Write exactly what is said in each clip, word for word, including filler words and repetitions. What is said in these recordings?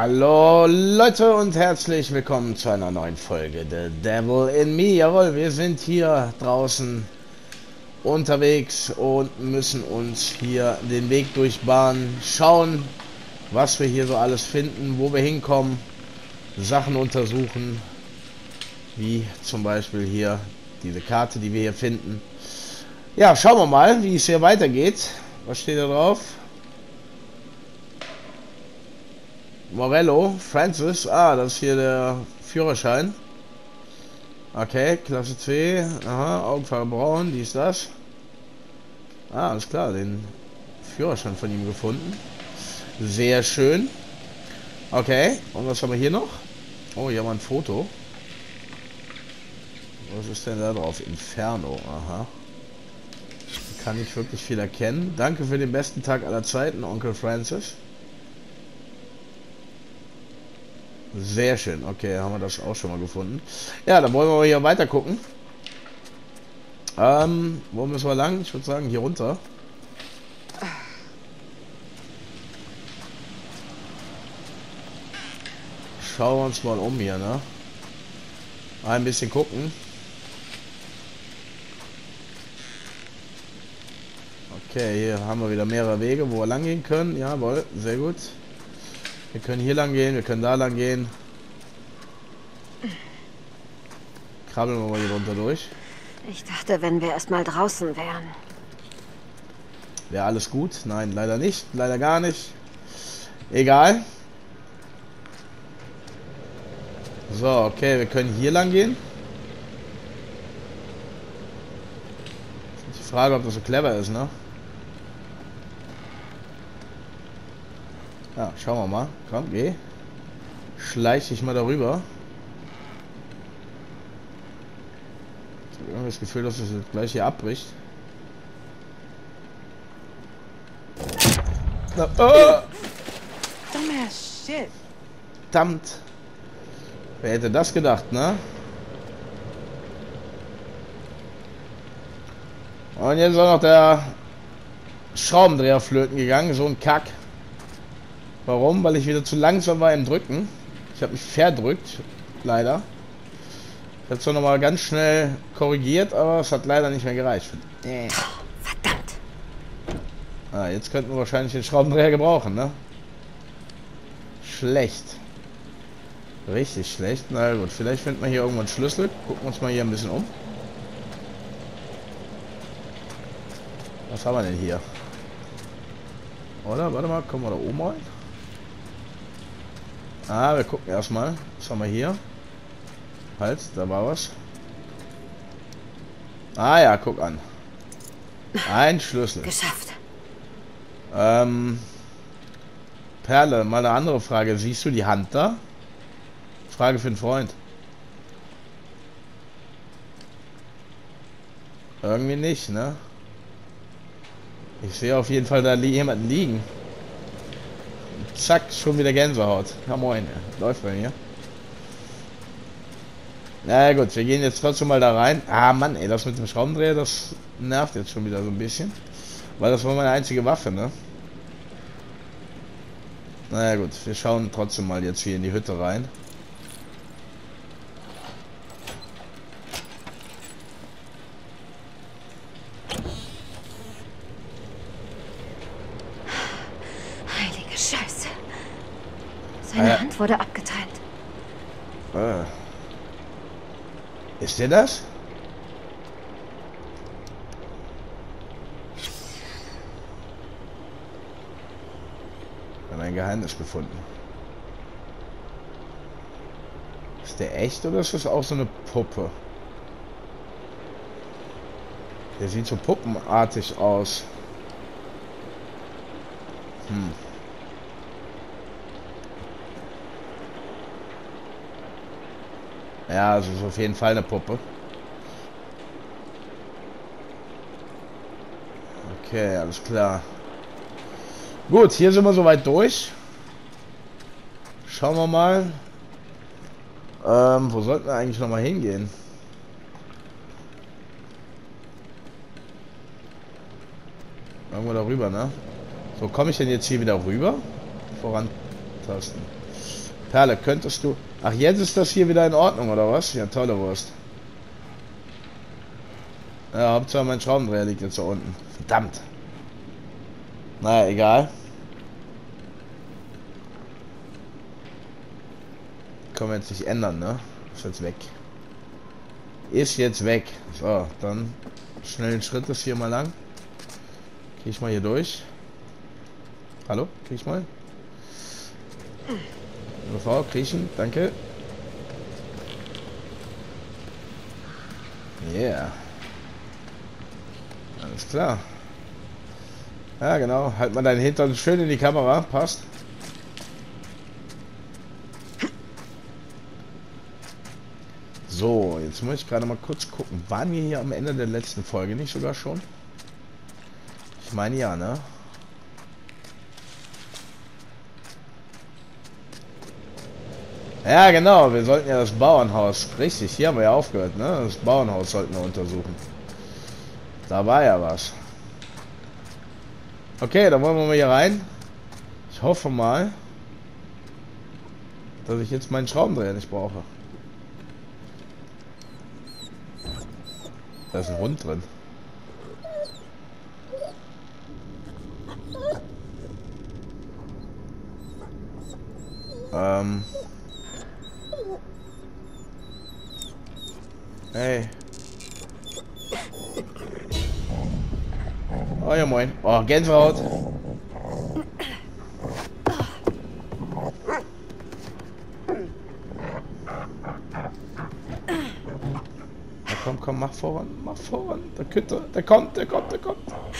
Hallo Leute und herzlich willkommen zu einer neuen Folge The Devil in Me. Jawohl, wir sind hier draußen unterwegs und müssen uns hier den Weg durchbahnen, schauen, was wir hier so alles finden, wo wir hinkommen, Sachen untersuchen, wie zum Beispiel hier diese Karte, die wir hier finden. Ja, schauen wir mal, wie es hier weitergeht. Was steht da drauf? Morello, Francis, ah, das ist hier der Führerschein. Okay, Klasse C, aha, Augenfarbe braun, dies, das. Ah, alles klar, den Führerschein von ihm gefunden. Sehr schön. Okay, und was haben wir hier noch? Oh, hier haben wir ein Foto. Was ist denn da drauf? Inferno, aha. Kann ich wirklich viel erkennen. Danke für den besten Tag aller Zeiten, Onkel Francis. Sehr schön. Okay, haben wir das auch schon mal gefunden. Ja, dann wollen wir mal hier weiter gucken. Ähm, wo müssen wir lang? Ich würde sagen, hier runter. Schauen wir uns mal um hier, ne? Ein bisschen gucken. Okay, hier haben wir wieder mehrere Wege, wo wir lang gehen können. Jawohl, sehr gut. Wir können hier lang gehen, wir können da lang gehen. Krabbeln wir mal hier runter durch. Ich dachte, wenn wir erstmal draußen wären. Wäre alles gut? Nein, leider nicht. Leider gar nicht. Egal. So, okay, wir können hier lang gehen. Die Frage, ob das so clever ist, ne? Ja, schauen wir mal. Komm, geh. Schleich dich mal darüber. Ich habe irgendwie das Gefühl, dass es gleich hier abbricht. Na, oh! Dumbass shit. Verdammt. Wer hätte das gedacht, ne? Und jetzt ist auch noch der Schraubendreher flöten gegangen. So ein Kack. Warum? Weil ich wieder zu langsam war im Drücken. Ich habe mich verdrückt. Leider. Ich habe zwar nochmal ganz schnell korrigiert, aber es hat leider nicht mehr gereicht. Verdammt. Ah, jetzt könnten wir wahrscheinlich den Schraubendreher gebrauchen, ne? Schlecht. Richtig schlecht. Na gut, vielleicht finden wir hier irgendwo einen Schlüssel. Gucken wir uns mal hier ein bisschen um. Was haben wir denn hier? Oder? Warte mal, kommen wir da oben rein? Ah, wir gucken erstmal. Was haben wir hier? Halt, da war was. Ah ja, guck an. Ein Schlüssel. Geschafft. Ähm, Perle, mal eine andere Frage. Siehst du die Hand da? Frage für einen Freund. Irgendwie nicht, ne? Ich sehe auf jeden Fall da li jemanden liegen. Zack, schon wieder Gänsehaut. Ja moin, läuft bei mir. Na gut, wir gehen jetzt trotzdem mal da rein. Ah Mann, ey, das mit dem Schraubendreher, das nervt jetzt schon wieder so ein bisschen. Weil das war meine einzige Waffe, ne? Naja gut, wir schauen trotzdem mal jetzt hier in die Hütte rein. Heilige Scheiße. Seine Äh. Hand wurde abgeteilt. Ah. Ist der das? Wir haben ein Geheimnis gefunden. Ist der echt oder ist das auch so eine Puppe? Der sieht so puppenartig aus. Hm. Ja, also ist auf jeden Fall eine Puppe. Okay, alles klar. Gut, hier sind wir soweit durch. Schauen wir mal. Ähm, wo sollten wir eigentlich noch mal hingehen? Irgendwo darüber, ne? So, komme ich denn jetzt hier wieder rüber? Vorantasten. Perle, könntest du... Ach, jetzt ist das hier wieder in Ordnung, oder was? Ja, tolle Wurst. Ja, Hauptsache mein Schraubendreher liegt jetzt da unten. Verdammt. Naja, egal. Können wir jetzt nicht ändern, ne? Ist jetzt weg. Ist jetzt weg. So, dann schnell einen Schritt das hier mal lang. Krieg ich mal hier durch. Hallo? Krieg ich mal? Frau, kriechen, danke. Yeah. Alles klar. Ja, genau. Halt mal deinen Hintern schön in die Kamera. Passt. So, jetzt muss ich gerade mal kurz gucken. Waren wir hier am Ende der letzten Folge nicht sogar schon? Ich meine ja, ne? Ja, genau. Wir sollten ja das Bauernhaus... Richtig, hier haben wir ja aufgehört, ne? Das Bauernhaus sollten wir untersuchen. Da war ja was. Okay, dann wollen wir mal hier rein. Ich hoffe mal, dass ich jetzt meinen Schraubendreher nicht brauche. Da ist ein Hund drin. Ähm. Hey. Oh ja, moin. Oh, Gänsehaut. Ja, komm, komm, mach voran, mach voran. Der Kütter, der kommt, der kommt, der kommt.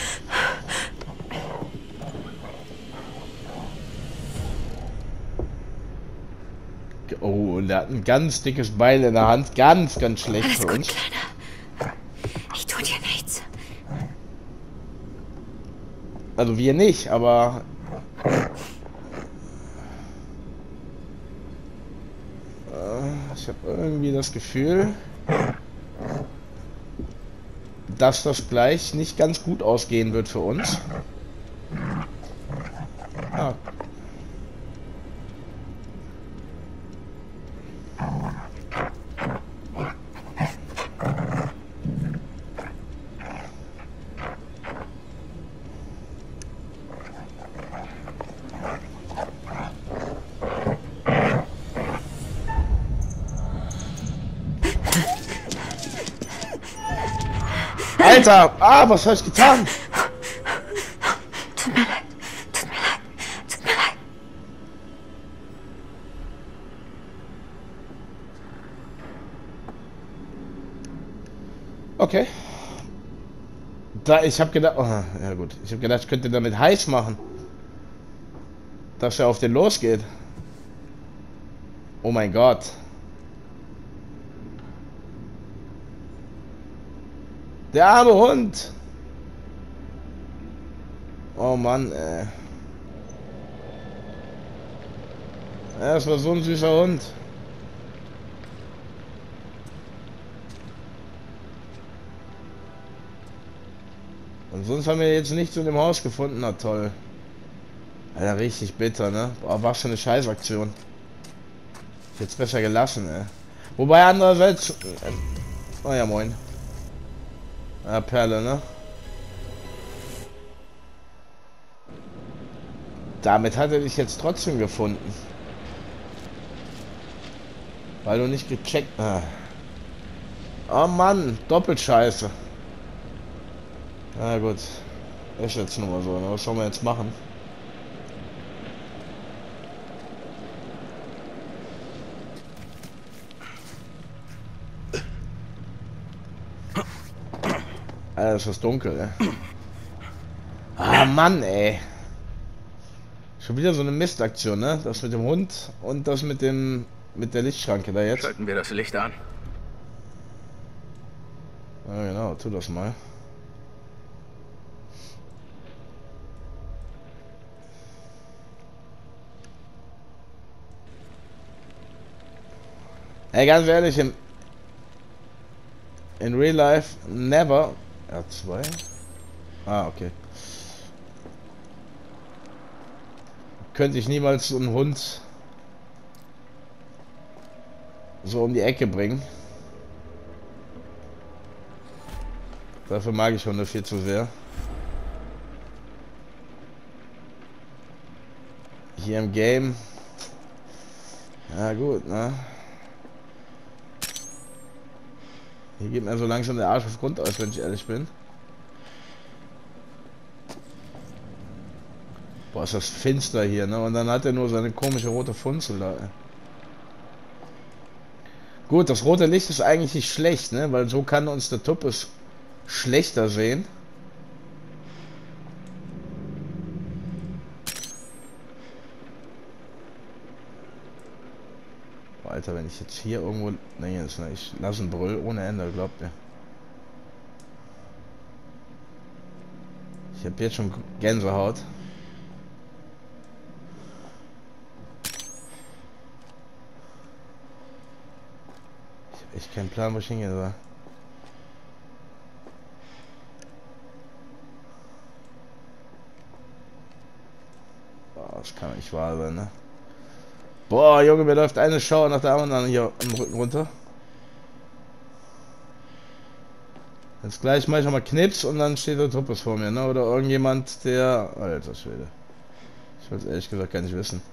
Oh, und der hat ein ganz dickes Beil in der Hand. Ganz, ganz schlecht Alles für gut, uns. Kleiner. Ich tu dir nichts. Also wir nicht, aber... Ich habe irgendwie das Gefühl, dass das gleich nicht ganz gut ausgehen wird für uns. Ah. Alter! Ah, was habe ich getan? Tut mir leid. Tut mir leid. Tut mir leid. Okay. Da, ich habe gedacht... Oh, ja gut. Ich habe gedacht, ich könnte damit heiß machen. Dass er auf den losgeht. Oh mein Gott. Der arme Hund. Oh Mann, ey. Ja, das war so ein süßer Hund. Und sonst haben wir jetzt nichts in dem Haus gefunden. Na toll. Alter, richtig bitter, ne? Boah, war schon eine Scheißaktion. Jetzt besser gelassen, ey. Wobei andererseits... Äh, oh ja, moin. Ja, Perle, ne? Damit hat er dich jetzt trotzdem gefunden. Weil du nicht gecheckt... Ah. Oh Mann, doppelt scheiße. Na gut. Ist jetzt nur mal so, ne? Was sollen wir jetzt machen? Alter, ist das dunkel, ey. Ah, Mann, ey. Schon wieder so eine Mistaktion, ne? Das mit dem Hund und das mit dem... mit der Lichtschranke da jetzt. Schalten wir das Licht an. Ja, genau, tu das mal. Ey, ganz ehrlich, in, in real life, never... R zwei? Ah, okay. Könnte ich niemals so einen Hund so um die Ecke bringen. Dafür mag ich Hunde viel zu sehr. Hier im Game. Ja gut, ne? Hier geht mir so langsam der Arsch auf Grund aus, wenn ich ehrlich bin. Boah, ist das finster hier, ne? Und dann hat er nur seine komische rote Funzel da. Gut, das rote Licht ist eigentlich nicht schlecht, ne? Weil so kann uns der Tuppes schlechter sehen. Boah, Alter, wenn ich jetzt hier irgendwo... Ne, jetzt, ne, ich lasse einen Brüll ohne Ende, glaubt mir. Ich habe jetzt schon Gänsehaut. Ich habe echt keinen Plan, wo ich hingehen soll. Boah, das kann nicht wahr sein, ne? Boah, Junge, mir läuft eine Schau nach der anderen hier im Rücken runter. Jetzt gleich mache ich nochmal Knips und dann steht der Tuppes vor mir, ne? Oder irgendjemand, der... Alter Schwede. Ich will es ehrlich gesagt gar nicht wissen.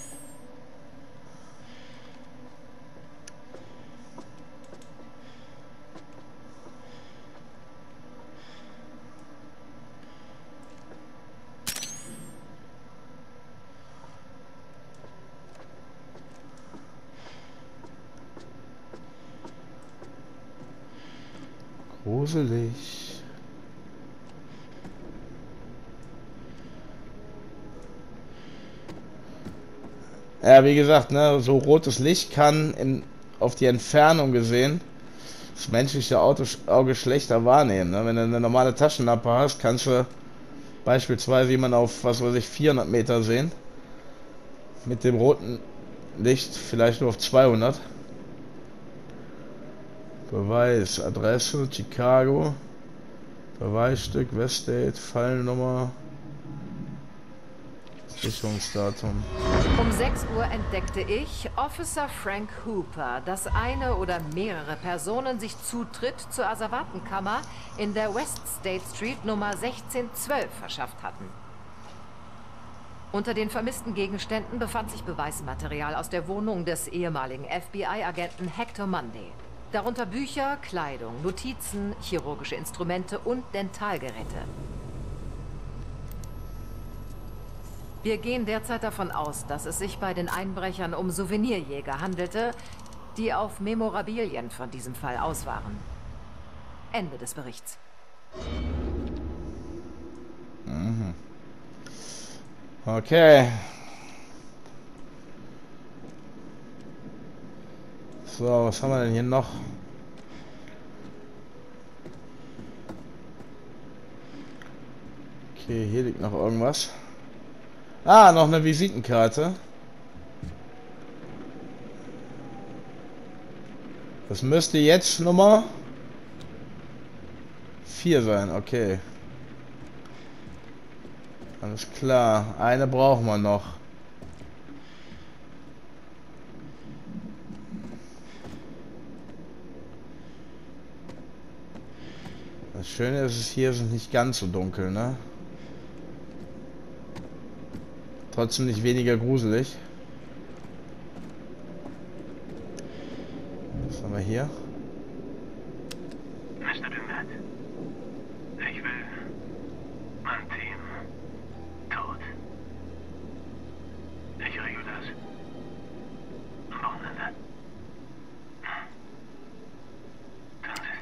Gruselig. Ja, wie gesagt, ne, so rotes Licht kann in, auf die Entfernung gesehen das menschliche Auto, Auge schlechter wahrnehmen. Ne? Wenn du eine normale Taschenlampe hast, kannst du beispielsweise jemanden auf, was weiß ich, vierhundert Meter sehen. Mit dem roten Licht vielleicht nur auf zweihundert. Beweis, Adresse, Chicago, Beweisstück, Westdate, Fallnummer, Sicherungsdatum. Um sechs Uhr entdeckte ich Officer Frank Hooper, dass eine oder mehrere Personen sich Zutritt zur Asservatenkammer in der West State Street Nummer sechzehnhundertzwölf verschafft hatten. Unter den vermissten Gegenständen befand sich Beweismaterial aus der Wohnung des ehemaligen F B I-Agenten Hector Monday. Darunter Bücher, Kleidung, Notizen, chirurgische Instrumente und Dentalgeräte. Wir gehen derzeit davon aus, dass es sich bei den Einbrechern um Souvenirjäger handelte, die auf Memorabilien von diesem Fall aus waren. Ende des Berichts. Mhm. Okay. So, was haben wir denn hier noch? Okay, hier liegt noch irgendwas. Ah, noch eine Visitenkarte. Das müsste jetzt Nummer vier sein, okay. Alles klar, eine brauchen wir noch. Das Schöne ist, es hier ist nicht ganz so dunkel, ne? Trotzdem nicht weniger gruselig. Was haben wir hier? Mister Dumet, ich will mein Team tot. Ich regel das. Am Wochenende. Tun Sie.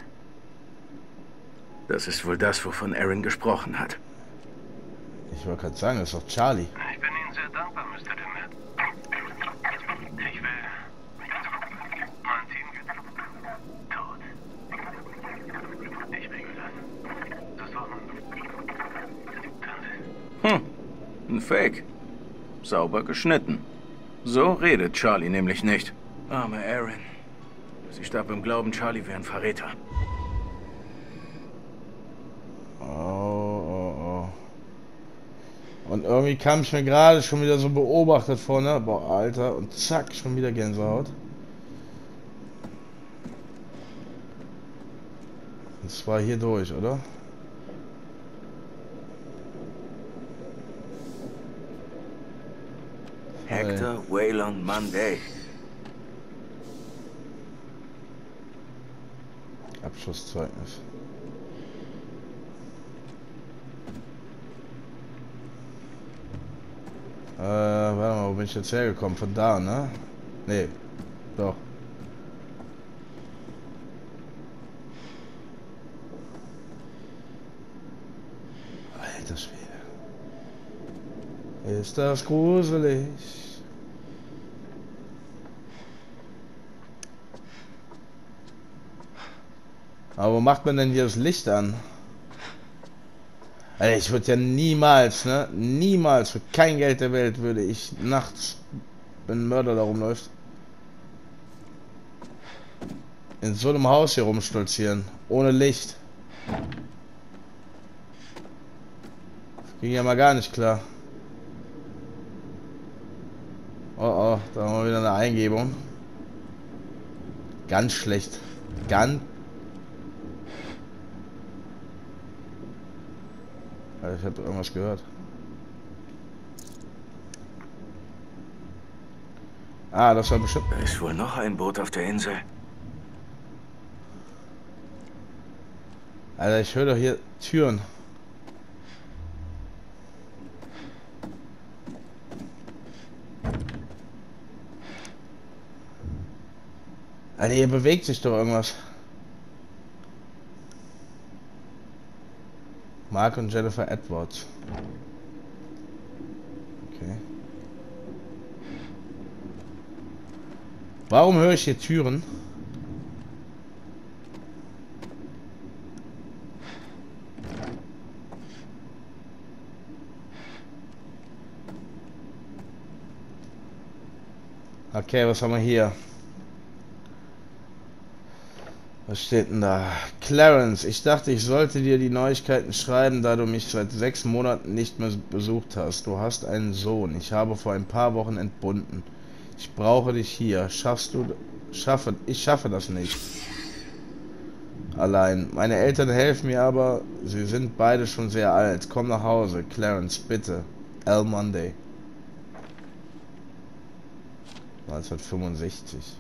Das ist wohl das, wovon Aaron gesprochen hat. Ich wollte gerade sagen, das ist doch Charlie. Ich bin Ihnen sehr dankbar, Mister Dumet. Ich will mein Team tot. Ich regel das. Das Wochenende. Tun Sie. Hm, ein Fake. Sauber geschnitten. So redet Charlie nämlich nicht. Arme Aaron. Sie starb im Glauben, Charlie wäre ein Verräter. Oh, oh, oh. Und irgendwie kam ich mir gerade schon wieder so beobachtet vor, ne? Boah, Alter. Und zack, schon wieder Gänsehaut. Das war hier durch, oder? Hector Wayland Monday. Abschlusszeugnis. Äh, warte mal, wo bin ich jetzt hergekommen? Von da, ne? Nee. Doch. Alter Schwede. Ist das gruselig? Aber wo macht man denn hier das Licht an? Alter, ich würde ja niemals, ne? Niemals, für kein Geld der Welt würde ich nachts, wenn ein Mörder da rumläuft, in so einem Haus hier rumstolzieren. Ohne Licht. Das ging ja mal gar nicht klar. Oh oh, da haben wir wieder eine Eingebung. Ganz schlecht. Ganz. Ich habe irgendwas gehört. Ah, das war bestimmt. Da ist wohl noch ein Boot auf der Insel. Alter, ich höre doch hier Türen. Alter, hier bewegt sich doch irgendwas. Mark und Jennifer Edwards. Okay. Warum höre ich hier Türen? Okay, was haben wir hier? Was steht denn da? Clarence, ich dachte, ich sollte dir die Neuigkeiten schreiben, da du mich seit sechs Monaten nicht mehr besucht hast. Du hast einen Sohn. Ich habe vor ein paar Wochen entbunden. Ich brauche dich hier. Schaffst du... Schaffe... Ich schaffe das nicht. Allein. Meine Eltern helfen mir aber. Sie sind beide schon sehr alt. Komm nach Hause. Clarence, bitte. Al Monday. neunzehnhundertfünfundsechzig.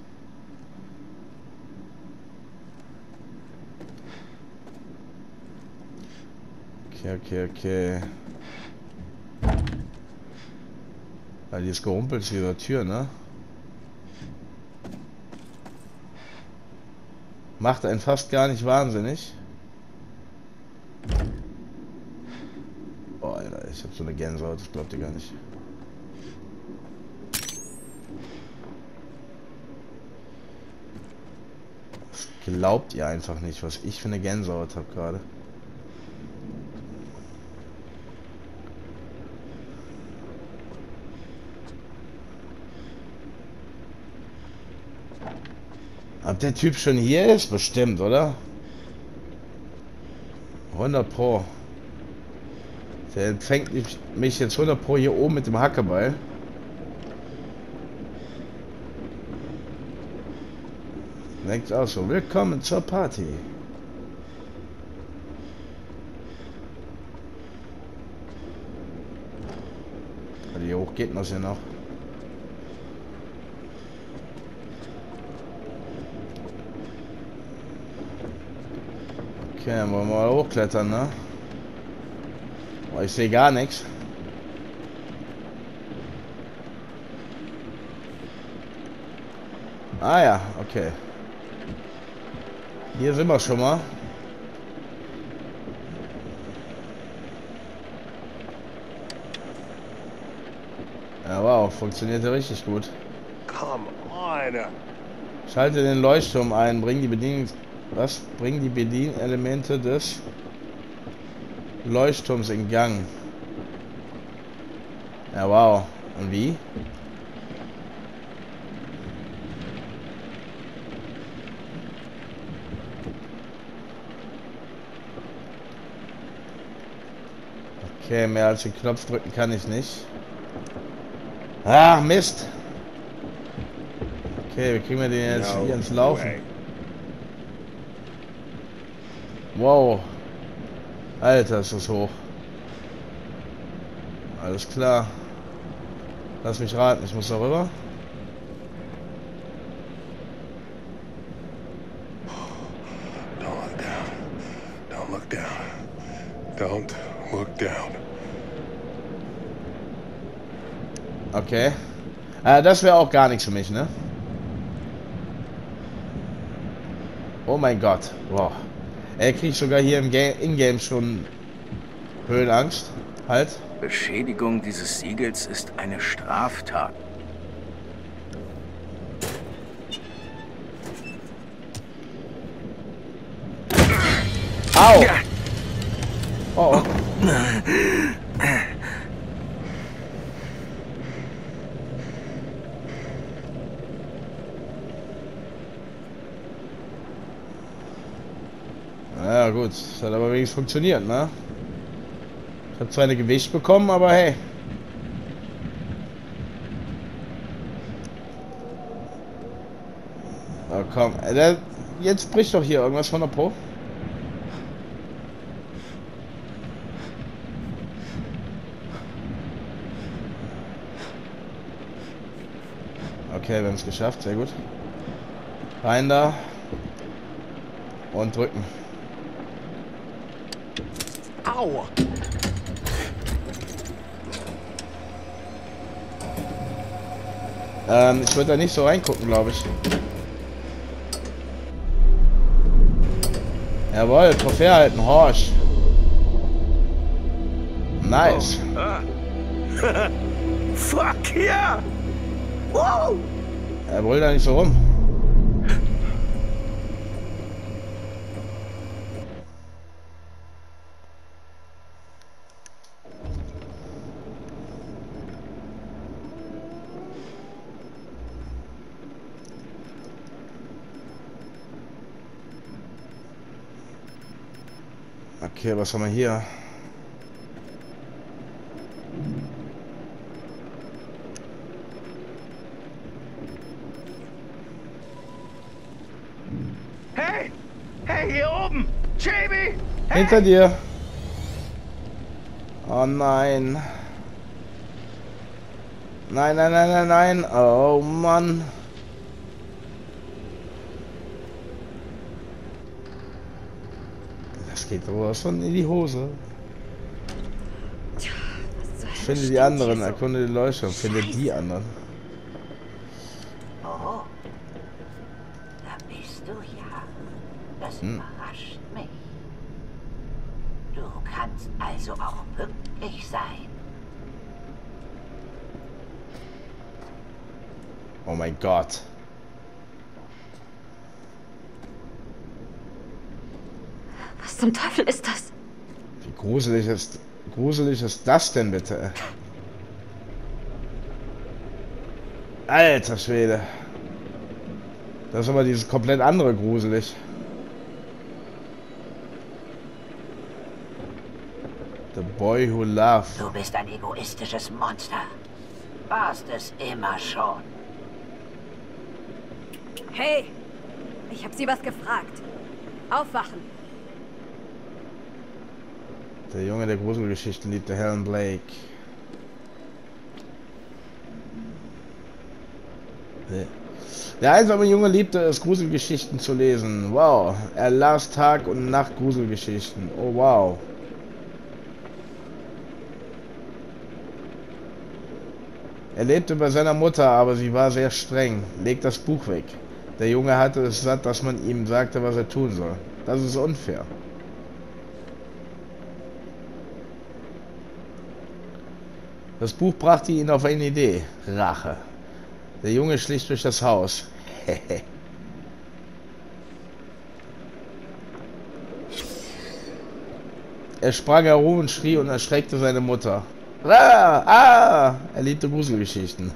Okay, okay, okay. Ja, die ist gerumpelt zu dieser Tür, ne? Macht einen fast gar nicht wahnsinnig. Boah, Alter, ich hab so eine Gänsehaut, das glaubt ihr gar nicht. Das glaubt ihr einfach nicht, was ich für eine Gänsehaut habe gerade. Ob der Typ schon hier ist? Bestimmt, oder? hundert Pro. Der empfängt mich jetzt hundert Pro hier oben mit dem Hackebeil. Denkt auch so, willkommen zur Party. Wie hoch geht das hier noch? Okay, dann wollen wir mal hochklettern, ne? Oh, ich sehe gar nichts. Ah ja, okay. Hier sind wir schon mal. Ja, wow, funktioniert ja richtig gut. Come on. Schalte den Leuchtturm ein, bring die Bedienungs... Was? Bring die Bedienelemente des Leuchtturms in Gang. Ja, wow. Und wie? Okay, mehr als den Knopf drücken kann ich nicht. Ah, Mist. Okay, wie kriegen wir den jetzt hier ins Laufen? Wow. Alter, ist das hoch. Alles klar. Lass mich raten, ich muss da rüber. Don't look down. Don't look down. Don't look down. Okay. Äh, das wäre auch gar nichts für mich, ne? Oh mein Gott. Wow. Er kriegt sogar hier im Game, in-game schon Höhenangst. Halt. Beschädigung dieses Siegels ist eine Straftat. Au! Oh, oh. Ja gut, das hat aber wenigstens funktioniert, ne? Ich habe zwar eine Gewicht bekommen, aber hey. Oh komm, der, jetzt bricht doch hier irgendwas von der Pro. Okay, wir haben es geschafft, sehr gut. Rein da. Und drücken. Aua! Ähm, ich würde da nicht so reingucken, glaube ich. Jawohl, Trophäe halten, Horsch. Nice. Oh. Ah. Fuck yeah! Wow! Er brüllt da nicht so rum. Okay, was haben wir hier? Hey! Hey, hier oben! Jamie! Hey! Hinter dir! Oh nein! Nein, nein, nein, nein, nein! Oh Mann! Das geht sowas von in die Hose. Ich finde die anderen, erkunde die Leuchte, finde die anderen. Oh, da bist du ja. Das Hm. überrascht mich. Du kannst also auch pünktlich sein. Oh mein Gott. Was zum Teufel ist das? Wie gruselig ist, gruselig ist das denn bitte? Alter Schwede. Das ist aber dieses komplett andere gruselig. The Boy Who Loved. Du bist ein egoistisches Monster. Warst es immer schon. Hey, ich habe Sie was gefragt. Aufwachen. Der Junge der Gruselgeschichten liebte Helen Blake. Der einsame Junge liebte es, Gruselgeschichten zu lesen. Wow. Er las Tag und Nacht Gruselgeschichten. Oh wow. Er lebte bei seiner Mutter, aber sie war sehr streng. Leg das Buch weg. Der Junge hatte es satt, dass man ihm sagte, was er tun soll. Das ist unfair. Das Buch brachte ihn auf eine Idee. Rache. Der Junge schlich durch das Haus. Er sprang herum und schrie und erschreckte seine Mutter. Ah, ah, er liebte Gruselgeschichten.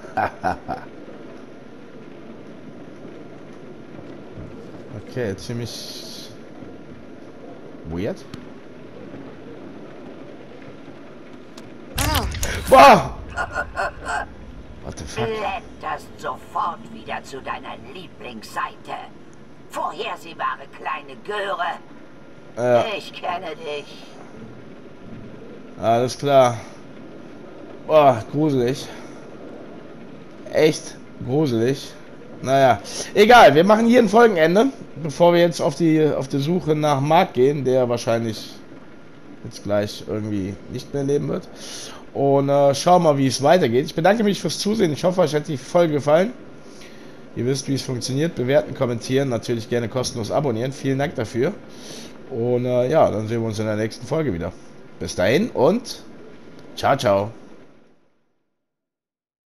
Okay, ziemlich weird. Boah! What the fuck? Blätterst sofort wieder zu deiner Lieblingsseite. Vorhersehbare kleine Göre. Ja. Ich kenne dich. Alles klar. Boah, gruselig. Echt gruselig. Naja, egal, wir machen hier ein Folgenende, bevor wir jetzt auf die auf die Suche nach Mark gehen, der wahrscheinlich jetzt gleich irgendwie nicht mehr leben wird. Und äh, schauen wir mal, wie es weitergeht. Ich bedanke mich fürs Zusehen. Ich hoffe, euch hat die Folge gefallen. Ihr wisst, wie es funktioniert. Bewerten, kommentieren, natürlich gerne kostenlos abonnieren. Vielen Dank dafür. Und äh, ja, dann sehen wir uns in der nächsten Folge wieder. Bis dahin und ciao, ciao.